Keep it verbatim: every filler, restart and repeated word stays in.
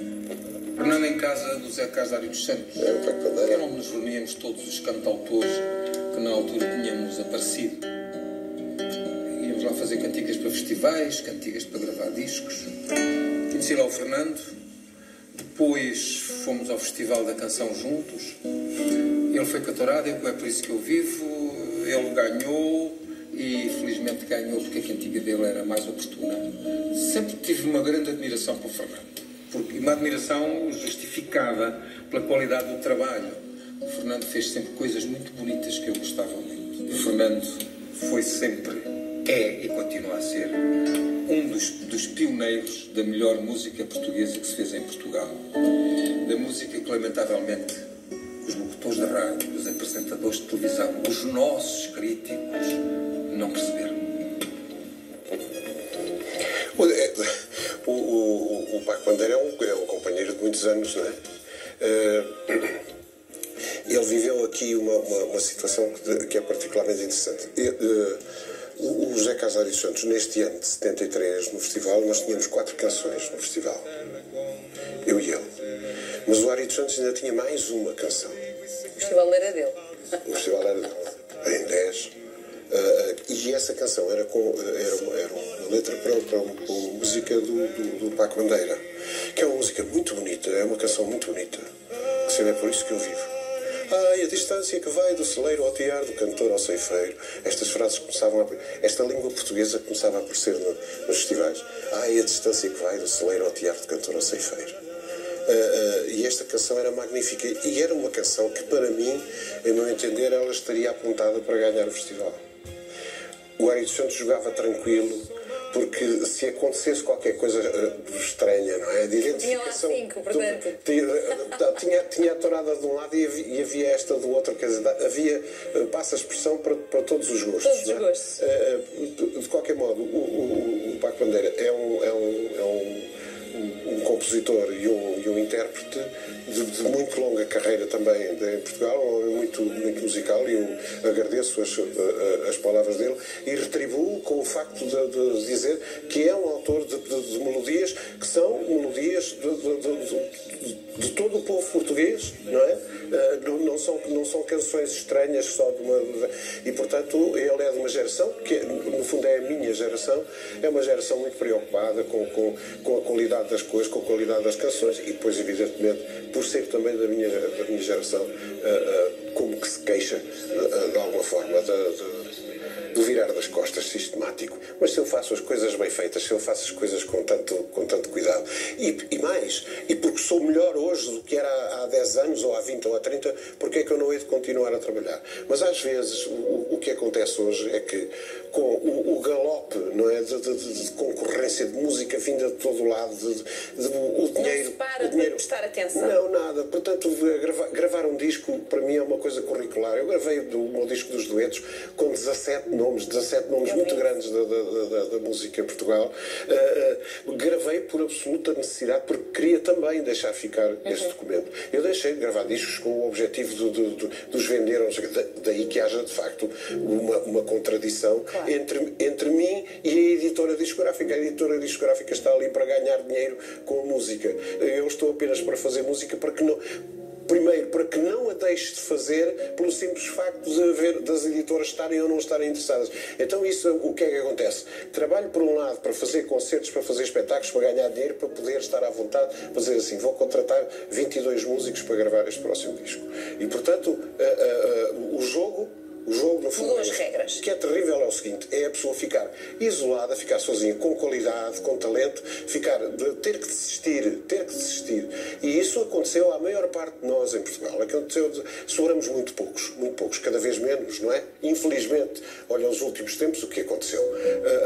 Fernando em casa do Zé Casário dos Santos. É, Era onde nos reuníamos todos os cantautores que na altura tínhamos aparecido. Íamos lá fazer cantigas para festivais, cantigas para gravar discos. Conheci lá o Fernando. Depois fomos ao Festival da Canção juntos. Ele foi catorado, é por isso que eu vivo. Ele ganhou e felizmente ganhou porque a cantiga dele era mais oportuna. Sempre tive uma grande admiração para o Fernando. Porque uma admiração justificada pela qualidade do trabalho. O Fernando fez sempre coisas muito bonitas que eu gostava muito. O Fernando foi sempre, é e continua a ser, um dos, dos pioneiros da melhor música portuguesa que se fez em Portugal. Da música que, lamentavelmente, os locutores de rádio, os apresentadores de televisão, os nossos críticos não perceberam. O, o, o Paco Bandeira é um, é um companheiro de muitos anos, não é? Uh, ele viveu aqui uma, uma, uma situação que, que é particularmente interessante. Uh, o, o José Casário dos Santos, neste ano de setenta e três, no festival, nós tínhamos quatro canções no festival. Eu e ele. Mas o Ari dos Santos ainda tinha mais uma canção. O festival era dele. O festival era dele. Em dez. Uh, e essa canção era, com, era, uma, era uma letra para, para, uma, para uma música do, do, do Paco Bandeira, que é uma música muito bonita, é uma canção muito bonita, que se é por isso que eu vivo. Ai, a distância que vai do celeiro ao tiar, do cantor ao ceifeiro. Estas frases começavam a... Esta língua portuguesa começava a aparecer no, nos festivais. Ai, a distância que vai do celeiro ao tiar, do cantor ao ceifeiro. Uh, uh, e esta canção era magnífica. E era uma canção que, para mim, a meu entender, ela estaria apontada para ganhar o festival. O Ari dos Santos jogava tranquilo, porque se acontecesse qualquer coisa uh, estranha, não é? De identificação. Tinha lá cinco, portanto. Tinha, tinha, tinha a torada de um lado e havia, e havia esta do outro, quer dizer, havia, uh, passa a expressão para, para todos os gostos. Todos os gostos. Uh, de qualquer modo, o, o, o Paco Bandeira é um, é um, é um um compositor e um, e um intérprete de, de muito longa carreira também em Portugal, muito, muito musical, e eu agradeço as, as palavras dele e retribuo com o facto de, de dizer que é um autor de, de, de melodias que são melodias de, de, de, de todo o povo português, não é? Não, não, são, não são canções estranhas só de uma... E, portanto, ele é de uma geração que, no fundo, é a minha geração, é uma geração muito preocupada com, com, com a qualidade das coisas, com a qualidade das canções, e depois, evidentemente, por ser também da minha, da minha geração, uh, uh, como que se queixa, uh, de alguma forma, de, de, do virar das costas sistemático. Mas se eu faço as coisas bem feitas, se eu faço as coisas com tanto, com tanto cuidado, e, e mais, e porque sou melhor hoje do que era há, há dez anos, ou há vinte, ou há trinta, porque é que eu não hei de continuar a trabalhar? Mas às vezes o, o que acontece hoje é que com o, o galope, não é, de, de, de concorrência de música vinda de todo o lado, de, de, de, o dinheiro... Não se para o dinheiro, para prestar atenção. Não, nada. Portanto, gravar, gravar um disco, para mim, é uma coisa curricular. Eu gravei o meu disco dos duetos com dezassete nomes, dezassete nomes Eu muito vi. grandes da, da, da, da música em Portugal. Uh, uh, gravei por absoluta necessidade, porque queria também deixar ficar uhum. este documento. Eu deixei de gravar discos com o objetivo de, de, de, de os vender, ou seja, da, daí que haja, de facto, uma, uma contradição claro. entre, entre mim e a editora discográfica. A editora discográfica está ali para ganhar dinheiro com a música. Eu estou apenas para fazer música para que não... Primeiro, para que não a deixe de fazer pelo simples facto de haver, das editoras estarem ou não estarem interessadas. Então isso, o que é que acontece? Trabalho por um lado para fazer concertos, para fazer espetáculos, para ganhar dinheiro, para poder estar à vontade, fazer assim, vou contratar vinte e dois músicos para gravar este próximo disco. E portanto, uh, uh, uh, o jogo... O jogo, no fundo, Duas regras. O que é terrível é o seguinte, é a pessoa ficar isolada, ficar sozinha, com qualidade, com talento, ficar, de, ter que desistir, ter que desistir. E isso aconteceu à maior parte de nós em Portugal. Aconteceu, sobramos muito poucos, muito poucos, cada vez menos, não é? Infelizmente, olha, nos últimos tempos o que aconteceu. Uh,